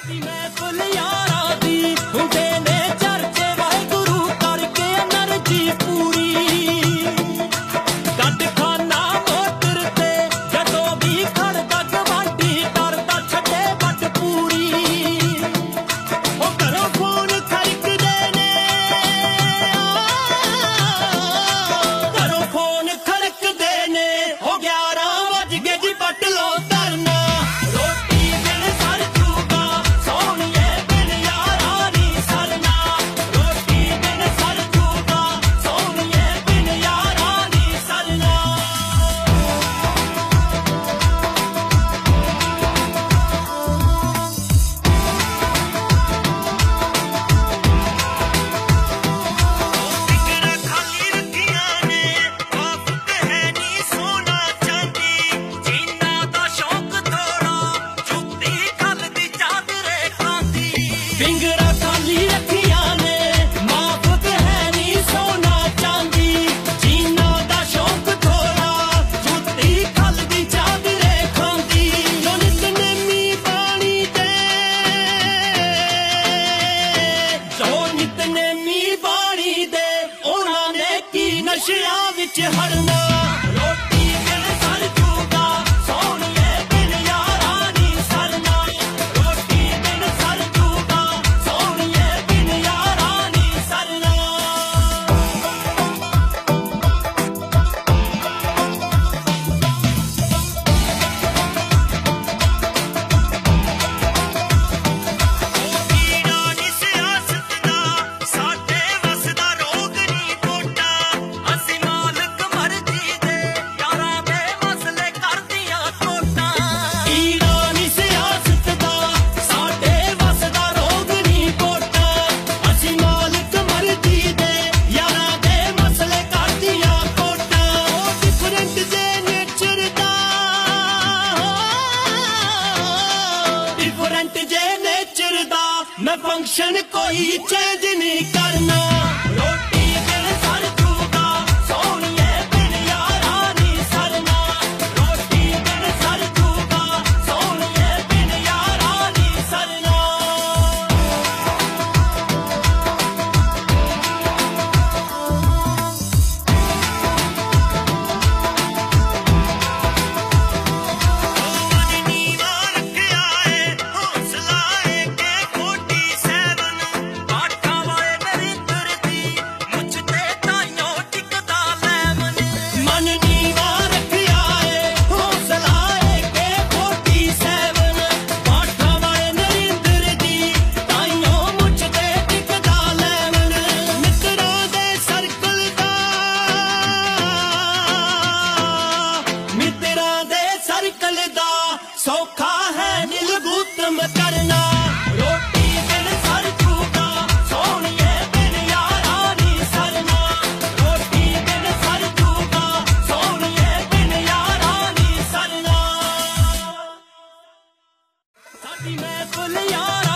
ਨਸ਼ਿਆਂ ਵਿੱਚ ਹੜਨਾ ਰੋਟੀ ਬਿਨ ਸਰ ਜੂਗਾ ਸੋਹਣੀਏ ਬਿਨ ਯਾਰਾਂ ਨੀ ਸਰਨਾ ਰੋਟੀ ਬਿਨ ਸਰ ਜੂਗਾ ਸੋਹਣੀਏ ਬਿਨ ਯਾਰਾਂ ਨੀ ਸਰਨਾ मैं फंक्शन कोई चेंज नहीं करना रोटी बिन सर जूगा सोहणीए बिन यारां नी सरना रोटी बिन सर जूगा सोहणीए बिन यारां नी सरना सौखा है नीलगुतम करना रोटी बिन सर जूगा सोहणीए बिन यारां नी सरना रोटी बिन सर जूगा सोहणीए बिन यारां नी सरना साडी महफिल यारां